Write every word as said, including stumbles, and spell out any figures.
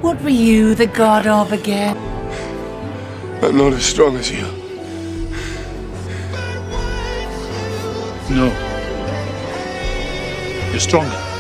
What were you the god of again? I'm not as strong as you. No. You're stronger.